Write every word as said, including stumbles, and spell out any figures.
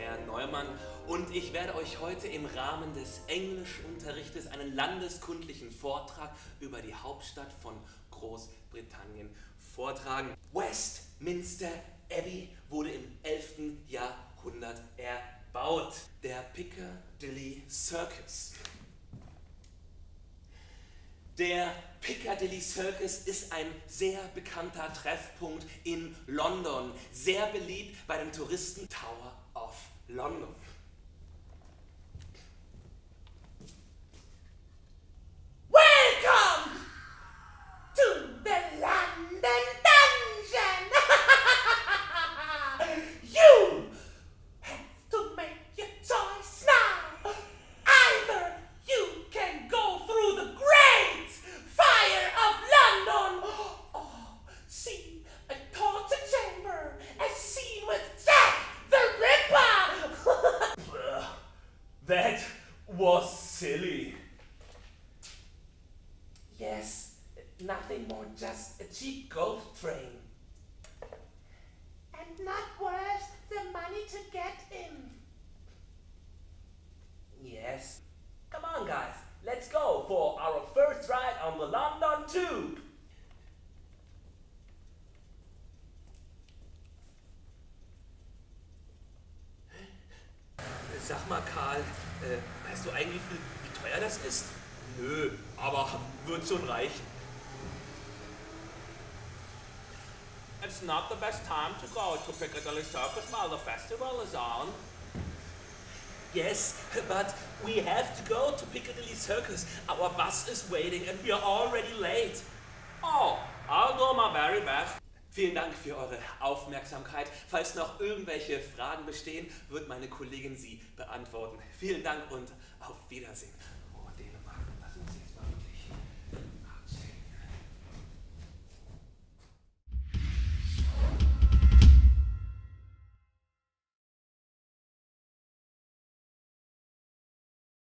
Herr Neumann und ich werde euch heute im Rahmen des Englischunterrichtes einen landeskundlichen Vortrag über die Hauptstadt von Großbritannien vortragen. Westminster Abbey wurde im elften Jahrhundert erbaut. Der Piccadilly Circus. Der Piccadilly Circus ist ein sehr bekannter Treffpunkt in London, sehr beliebt bei den Touristen Tower of London. Welcome to the London Dungeon! You have to make your choice now. Either you can go through the great fire of London or see a torture chamber as seen with Jack the Ripper. That was silly. Yes, nothing more, just a cheap ghost train. And not worth the money to get in. Yes. Come on guys, let's go for our first ride on the London Tube. Sag mal Karl, äh, weißt du eigentlich, wie, wie teuer das ist? Nö, aber wird schon reichen. It's not the best time to go to Piccadilly Circus while the festival is on. Yes, but we have to go to Piccadilly Circus. Our bus is waiting and we are already late. Oh, I'll do my very best. Vielen Dank für eure Aufmerksamkeit. Falls noch irgendwelche Fragen bestehen, wird meine Kollegin sie beantworten. Vielen Dank und auf Wiedersehen. Oh, Dänemark.